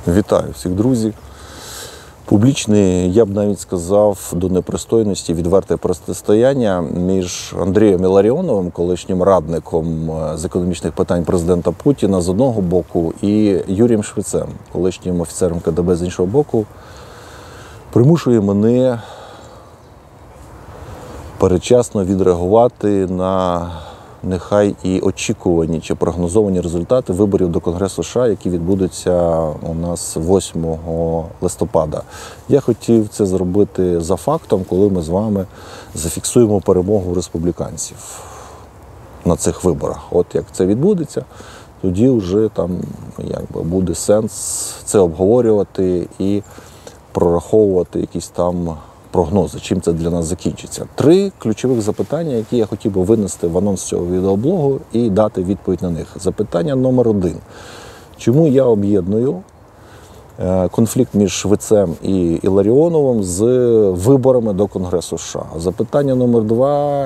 Вітаю всіх, друзі. Публічний, я б навіть сказав, до непристойності відверте протистояння між Андрієм Іларіоновим, колишнім радником з економічних питань президента Путіна з одного боку, і Юрієм Швецем, колишнім офіцером КДБ з іншого боку, примушує мене передчасно відреагувати на нехай і очікувані чи прогнозовані результати виборів до Конгресу США, які відбудуться у нас 8 листопада. Я хотів це зробити за фактом, коли ми з вами зафіксуємо перемогу республіканців на цих виборах. От як це відбудеться, тоді вже там буде сенс це обговорювати і прораховувати якісь там прогнози, чим це для нас закінчиться. 3 ключових запитання, які я хотів би винести в анонс цього відеоблогу і дати відповідь на них. Запитання номер 1. Чому я об'єдную конфлікт між Швецем і Іларіоновим з виборами до Конгресу США? Запитання номер 2.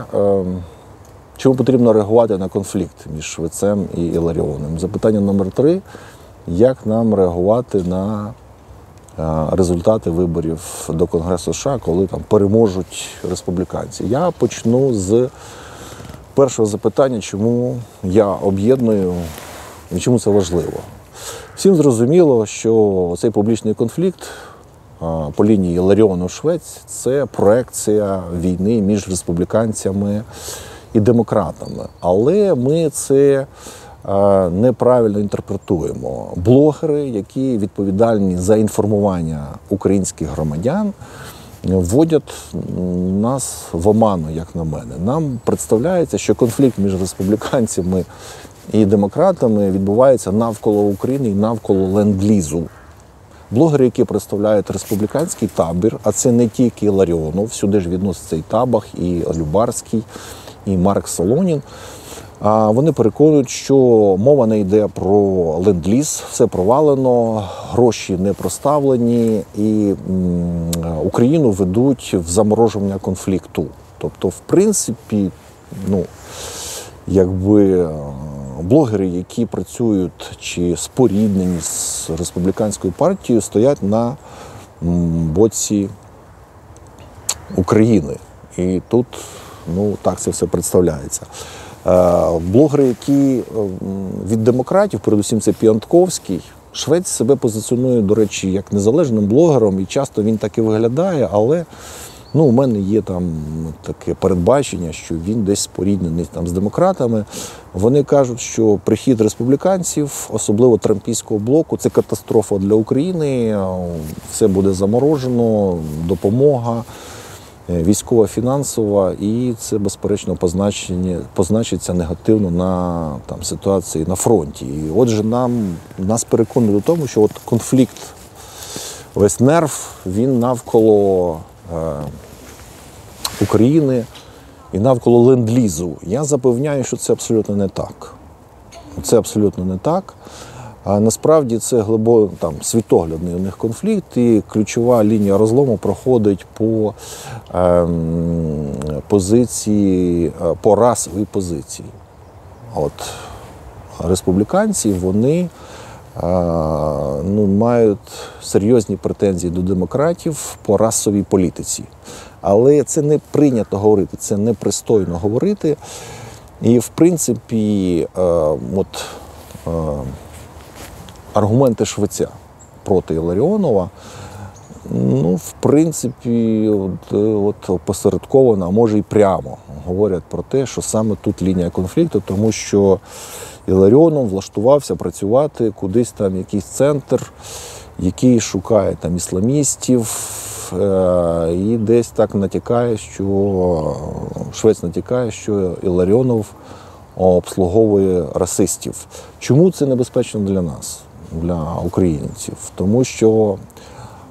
Чому потрібно реагувати на конфлікт між Швецем і Іларіоновим? Запитання номер 3. Як нам реагувати на результати виборів до Конгресу США, коли там переможуть республіканці? Я почну з першого запитання, чому я об'єдную і чому це важливо. Всім зрозуміло, що цей публічний конфлікт по лінії Іларіонов-Швець – це проекція війни між республіканцями і демократами. Але ми це неправильно інтерпретуємо. Блогери, які відповідальні за інформування українських громадян, вводять нас в оману, як на мене. Нам представляється, що конфлікт між республіканцями і демократами відбувається навколо України і навколо ленд-лізу. Блогери, які представляють республіканський табір, а це не тільки Іларіонов, сюди ж відноситься і Табах, і Любарський, і Марк Солонін, вони переконують, що мова не йде про ленд-ліз, все провалено, гроші не проставлені і Україну ведуть в заморожування конфлікту. Тобто, в принципі, блогери, які працюють чи споріднені з республіканською партією, стоять на боці України. І тут, так це все представляється. Блогери, які від демократів, передусім це Піантковський, Швець себе позиціонує, до речі, як незалежним блогером, і часто він так і виглядає, але у мене є там таке передбачення, що він десь споріднений там з демократами. Вони кажуть, що прихід республіканців, особливо трампійського блоку, це катастрофа для України, все буде заморожено, допомога військова, фінансова, і це, безперечно, позначиться негативно на ситуації на фронті. І отже, нас переконує до тому, що конфлікт, весь нерв, він навколо України і навколо ленд-лізу. Я запевняю, що це абсолютно не так. Це абсолютно не так. А насправді це світоглядний у них конфлікт, і ключова лінія розлому проходить по по расовій позиції. Республіканці, вони мають серйозні претензії до демократів по расовій політиці. Але це не прийнято говорити, це непристойно говорити. І, в принципі, аргументи Швеця проти Іларіонова, в принципі, опосередковано, а може і прямо говорять про те, що саме тут лінія конфлікту, тому що Іларіонов влаштувався працювати кудись там, якийсь центр, який шукає там ісламістів, і десь так натякає, що Швець натякає, що Іларіонов обслуговує расистів. Чому це небезпечно для нас, для українців? Тому що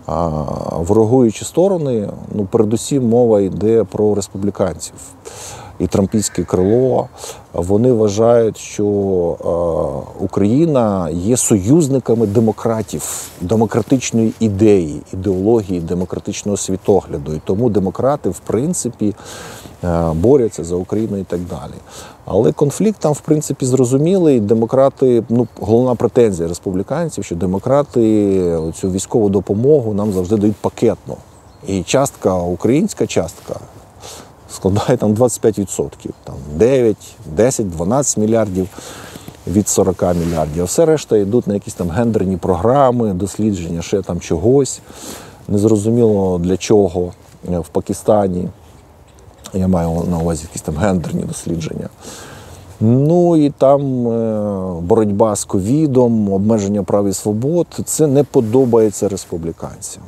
ворогуючі сторони, передусім мова йде про республіканців. і трампійське крило, вони вважають, що Україна є союзниками демократів, демократичної ідеї, ідеології, демократичного світогляду. І тому демократи, в принципі, борються за Україну і так далі. Але конфлікт там, в принципі, зрозумілий. Демократи, головна претензія республіканців, що демократи цю військову допомогу нам завжди дають пакетно. І частка, українська частка, складає там 25%. Там 9, 10, 12 мільярдів від 40 мільярдів. А все решта йдуть на якісь там гендерні програми, дослідження ще там чогось. Незрозуміло для чого в Пакистані. Я маю на увазі якісь там гендерні дослідження. Ну і там боротьба з ковідом, обмеження прав і свобод. Це не подобається республіканцям.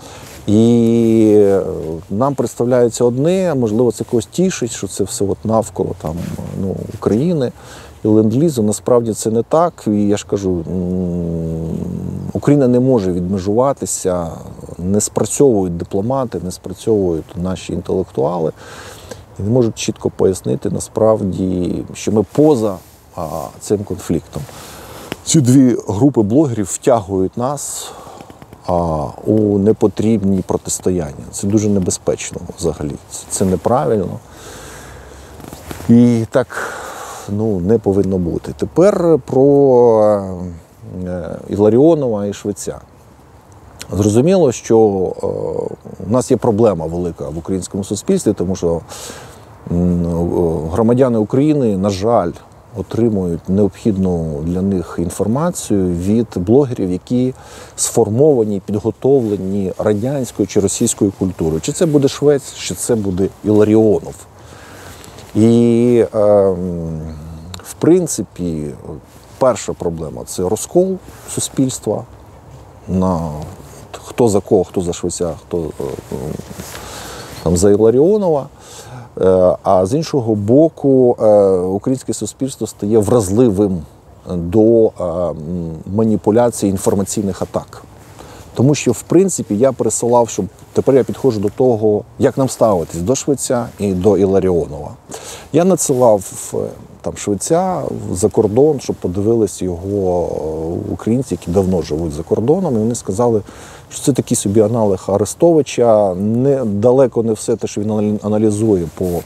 І нам представляється одне, можливо, це когось тішить, що це все от навколо там, України і ленд-лізу. Насправді це не так. І я ж кажу, Україна не може відмежуватися, не спрацьовують дипломати, не спрацьовують наші інтелектуали. І не можуть чітко пояснити, насправді, що ми поза цим конфліктом. Ці дві групи блогерів втягують нас у непотрібні протистояння. Це дуже небезпечно взагалі. Це неправильно. І так не повинно бути. Тепер про Іларіонова і Швеця. Зрозуміло, що у нас є проблема велика в українському суспільстві, тому що громадяни України, на жаль, отримують необхідну для них інформацію від блогерів, які сформовані, підготовлені радянською чи російською культурою. Чи це буде Швець, чи це буде Іларіонов. І, в принципі, перша проблема – це розкол суспільства на хто за кого, хто за Швеця, хто там, за Іларіонова. А з іншого боку, українське суспільство стає вразливим до маніпуляцій інформаційних атак. Тому що, в принципі, я пересилав, щоб тепер я підходжу до того, як нам ставитись до Швеця і до Іларіонова. Я надсилав там Швеця за кордон, щоб подивились його українці, які давно живуть за кордоном, і вони сказали, що це такий собі аналог Арестовича, далеко не все те, що він аналізує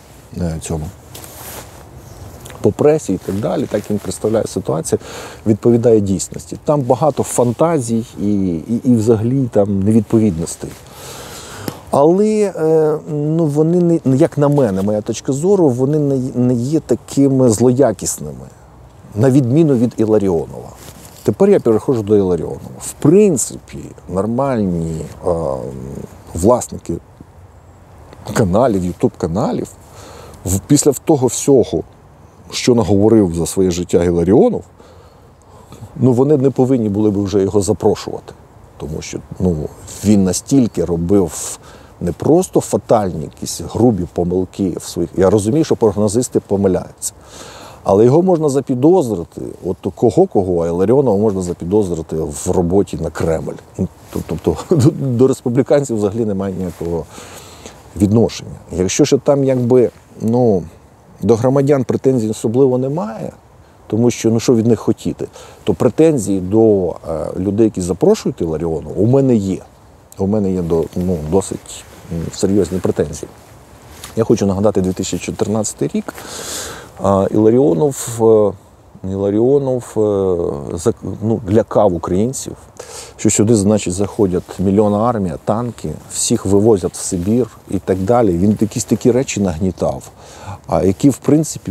по пресі і так далі, так він представляє ситуацію, відповідає дійсності. Там багато фантазій і взагалі там невідповідностей. Але вони, як на мене, моя точка зору, вони не є такими злоякісними, на відміну від Іларіонова. Тепер я переходжу до Іларіонова. В принципі, нормальні власники каналів, ютуб-каналів, після того всього, що наговорив за своє життя Іларіонов, вони не повинні були б вже його запрошувати. Тому що він настільки робив не просто фатальні якісь грубі помилки в своїх. Я розумію, що прогнозисти помиляються. Але його можна запідозрити, кого, а Іларіонова можна запідозрити в роботі на Кремль. Тобто до республіканців взагалі немає ніякого відношення. Якщо ж там до громадян претензій особливо немає, тому що, що від них хотіти, то претензії до людей, які запрошують Іларіонова, у мене є. У мене є досить серйозні претензії. Я хочу нагадати 2014 рік. Іларіонов лякав українців, що сюди, значить, заходять мільйонна армія, танки, всіх вивозять в Сибір і так далі. Він якісь такі речі нагнітав, які, в принципі,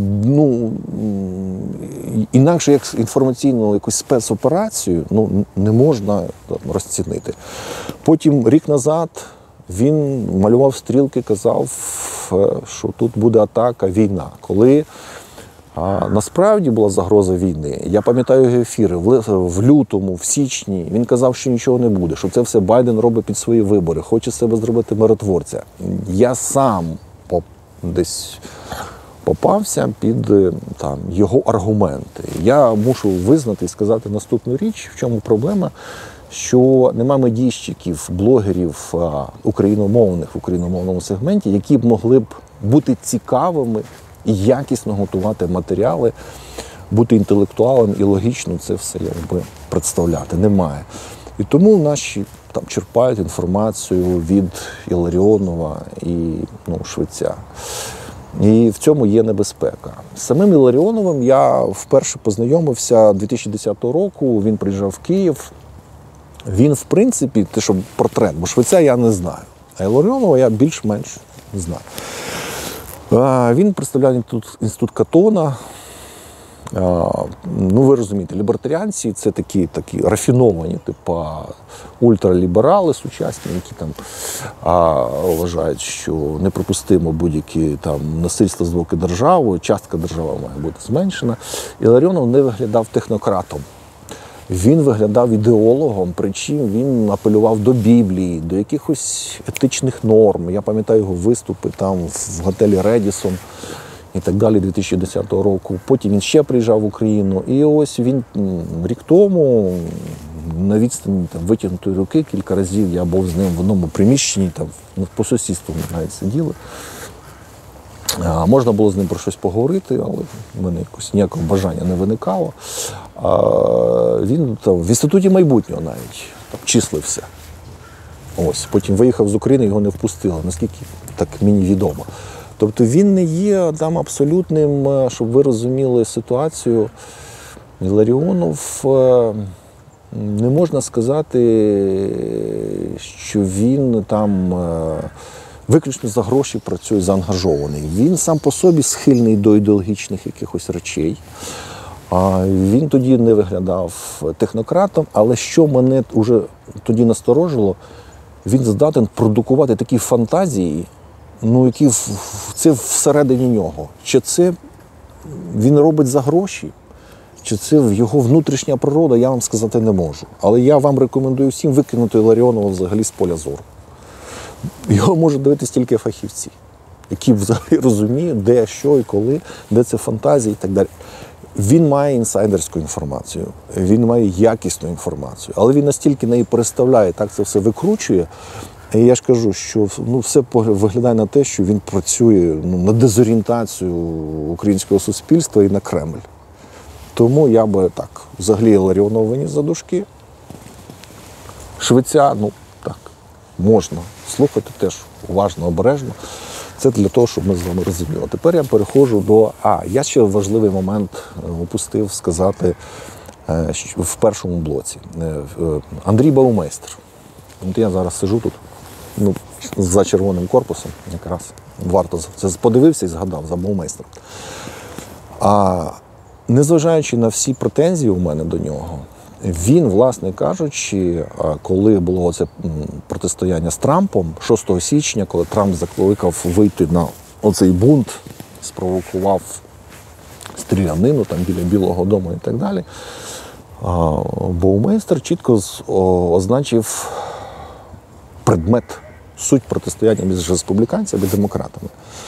інакше як інформаційну якусь спецоперацію не можна розцінити. Потім рік назад він малював стрілки, казав, що тут буде атака, війна. Коли насправді була загроза війни, я пам'ятаю його ефіри в лютому, в січні, він казав, що нічого не буде, що це все Байден робить під свої вибори, хоче себе зробити миротворця. Я сам десь попався під його аргументи. Я мушу визнати і сказати наступну річ, в чому проблема, що нема медійщиків, блогерів україномовних в україномовному сегменті, які б могли б бути цікавими і якісно готувати матеріали, бути інтелектуалом і логічно це все якби представляти. Немає. І тому наші там черпають інформацію від Іларіонова і Швеця. І в цьому є небезпека. З самим Іларіоновим я вперше познайомився 2010 року, він приїжджав в Київ. Він, в принципі, те, що портрет, бо Швеця я не знаю, а Іларіонова я більш-менш знаю. Він представляє інститут Катона. Ви розумієте, лібертаріанці – це такі рафіновані, типу ультраліберали сучасні, які там вважають, що неприпустимо будь-які там насильства з боку держави, частка держави має бути зменшена. Іларіонов не виглядав технократом. Він виглядав ідеологом, причому він апелював до Біблії, до якихось етичних норм. Я пам'ятаю його виступи там в готелі «Редісон» і так далі 2010 року. Потім він ще приїжджав в Україну. І ось він рік тому на відстані витягнутої руки кілька разів я був з ним в одному приміщенні, там, по сусідству ми навіть сиділи. Можна було з ним про щось поговорити, але в мене якось ніякого бажання не виникало. Він там в Інституті майбутнього навіть там числився. Ось, потім виїхав з України, його не впустили, наскільки так мені відомо. Тобто він не є там абсолютним, щоб ви розуміли ситуацію. Іларіонов, не можна сказати, що він там виключно за гроші працює, заангажований. Він сам по собі схильний до ідеологічних якихось речей. Він тоді не виглядав технократом, але що мене вже тоді насторожило, він здатен продукувати такі фантазії, які це всередині нього. Чи це він робить за гроші, чи це його внутрішня природа, я вам сказати не можу. Але я вам рекомендую всім викинути Іларіонова взагалі з поля зору. Його можуть дивитися тільки фахівці, які взагалі розуміють, де, що і коли, де це фантазії і так далі. Він має інсайдерську інформацію, він має якісну інформацію, але він настільки неї переставляє, так це все викручує. І я ж кажу, що все виглядає на те, що він працює на дезорієнтацію українського суспільства і на Кремль. Тому я би так, взагалі Іларіонова виніс за дужки. Швеця, так, можна слухати теж уважно, обережно. Це для того, щоб ми з вами розуміли. Тепер я переходжу до... я ще важливий момент упустив сказати в першому блоці. Андрій Баумейстер. От я зараз сиджу тут, за червоним корпусом, якраз варто це подивився і згадав за Баумейстера. Незважаючи на всі претензії у мене до нього, він, власне кажучи, коли було це протистояння з Трампом, 6 січня, коли Трамп закликав вийти на оцей бунт, спровокував стрілянину там біля Білого дому і так далі, Баумейстер чітко означив предмет, суть протистояння між республіканцями і демократами.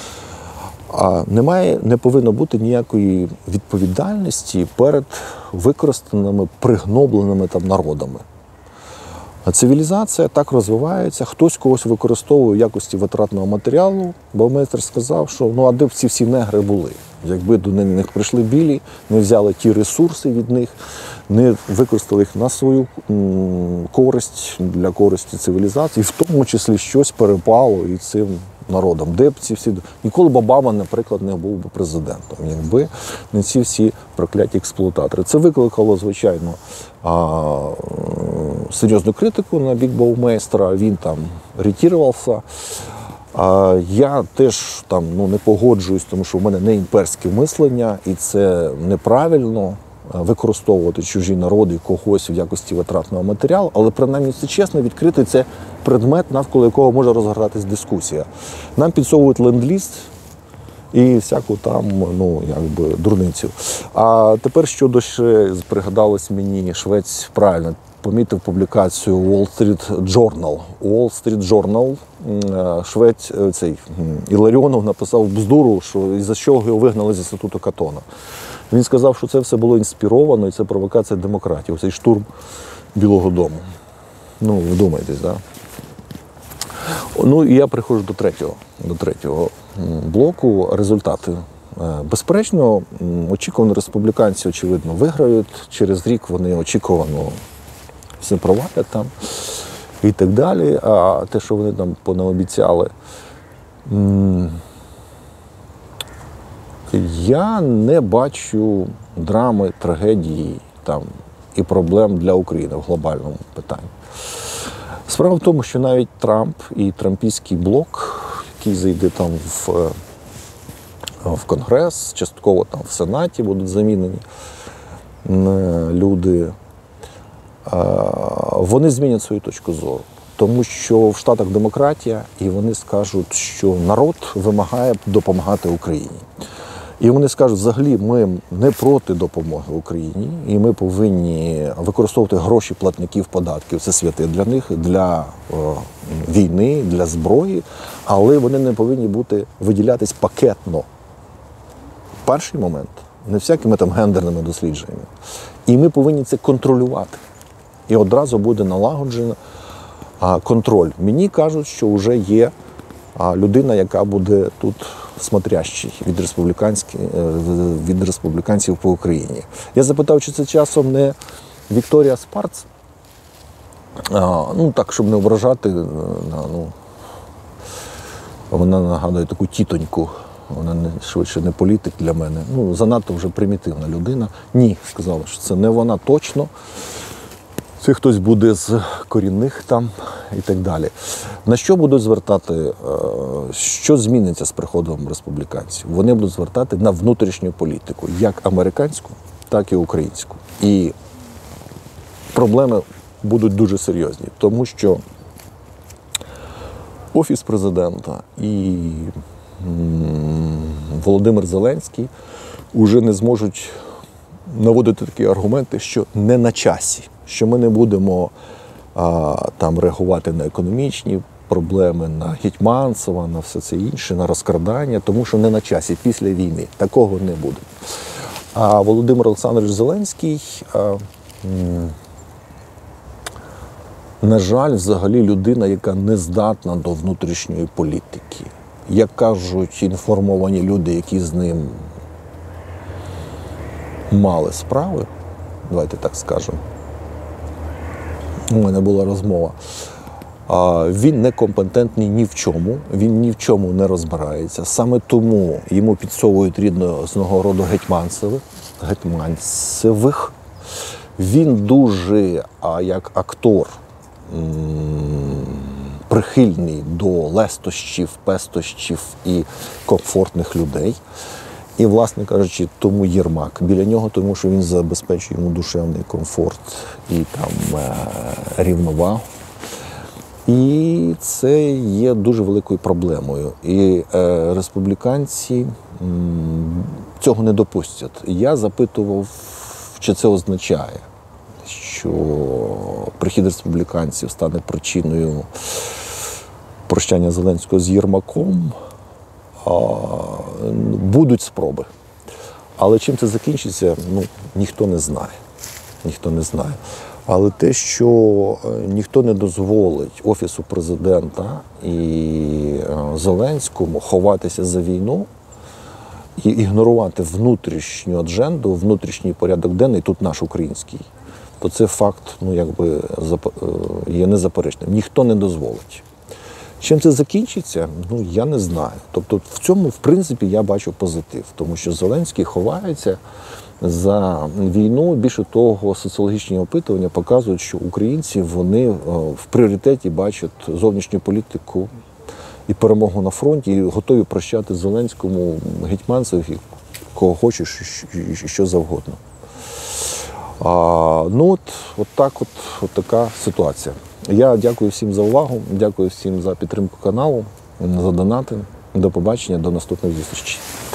Не повинно бути ніякої відповідальності перед використаними, пригнобленими народами. Цивілізація так розвивається, хтось когось використовує в якості витратного матеріалу. Баумейстер сказав, що а де б ці всі негри були? Якби до них прийшли білі, не взяли ті ресурси від них, не використали їх на свою користь, для користі цивілізації, в тому числі щось перепало і цим народом. Де б ці всі... Ніколи б Обама, наприклад, не був би президентом, якби не ці всі прокляті експлуататори. Це викликало, звичайно, серйозну критику на бік Баумейстера. Він там ретірувався. Я теж там не погоджуюсь, тому що в мене не імперське мислення, і це неправильно використовувати чужі народи і когось в якості витратного матеріалу, але принаймні це чесно, відкритий, це предмет, навколо якого може розгортатись дискусія. Нам підсовують ленд-ліз і всяку там, дурницю. А тепер щодо ще, пригадалось мені, Швець правильно помітив публікацію Wall Street Journal. Wall Street Journal, Швець, Іларіонов написав бздуру, що із-за чого його вигнали з інституту Катона. Він сказав, що це все було інспіровано, і це провокація демократії, оцей штурм Білого дому. Вдумайтесь, так? І я приходжу до третього блоку. Результати Безперечно, очікувано республіканці, очевидно, виграють. Через рік вони очікувано все провалять там і так далі. А те, що вони там понаобіцяли, я не бачу драми, трагедії там і проблем для України в глобальному питанні. Справа в тому, що навіть Трамп і трампійський блок, який зайде там в Конгрес, частково там в Сенаті будуть замінені люди, вони змінять свою точку зору. Тому що в Штатах демократія, і вони скажуть, що народ вимагає допомагати Україні. І вони скажуть, взагалі, ми не проти допомоги Україні, і ми повинні використовувати гроші платників податків. Це святе для них, для війни, для зброї, але вони не повинні виділятись пакетно. Перший момент, не всякими там гендерними дослідженнями. І ми повинні це контролювати. І одразу буде налагоджено контроль. Мені кажуть, що вже є людина, яка буде тут смотрящий від республіканців по Україні. Я запитав, чи це часом не Вікторія Спарц? Ну, так, щоб не ображати, вона нагадує таку тітоньку. Вона швидше не політик для мене. Ну, занадто вже примітивна людина. Ні, сказала, що це не вона точно. Це хтось буде з корінних там і так далі. На що будуть звертати, що зміниться з приходом республіканців? Вони будуть звертати на внутрішню політику, як американську, так і українську. І проблеми будуть дуже серйозні, тому що Офіс президента і Володимир Зеленський вже не зможуть наводити такі аргументи, що не на часі, що ми не будемо там реагувати на економічні проблеми, на Гетьманцева, на все це інше, на розкрадання, тому що не на часі, після війни. Такого не буде. А Володимир Олександрович Зеленський, на жаль, взагалі людина, яка не здатна до внутрішньої політики. Як кажуть інформовані люди, які з ним мали справи, давайте так скажемо, у мене була розмова, він некомпетентний ні в чому, він ні в чому не розбирається. Саме тому йому підсовують різного роду гетьманцевих. Він дуже, як актор, прихильний до лестощів, пестощів і комфортних людей. І, власне кажучи, тому Єрмак біля нього, тому що він забезпечує йому душевний комфорт і там рівновагу. І це є дуже великою проблемою. І республіканці цього не допустять. Я запитував, чи це означає, що прихід республіканців стане причиною прощання Зеленського з Єрмаком. Будуть спроби. Але чим це закінчиться, ніхто не знає. Ніхто не знає. Але те, що ніхто не дозволить Офісу президента і Зеленському ховатися за війну і ігнорувати внутрішню адженду, внутрішній порядок денний, тут наш український, то це факт, є незаперечним. Ніхто не дозволить. Чим це закінчиться, я не знаю. Тобто в цьому, в принципі, я бачу позитив, тому що Зеленський ховається за війну. Більше того, соціологічні опитування показують, що українці, вони в пріоритеті бачать зовнішню політику і перемогу на фронті, і готові прощати Зеленському, Гетьманцев, кого хочеш, і що завгодно. От така ситуація. Я дякую всім за увагу, дякую всім за підтримку каналу, за донати. До побачення, до наступних зустрічей.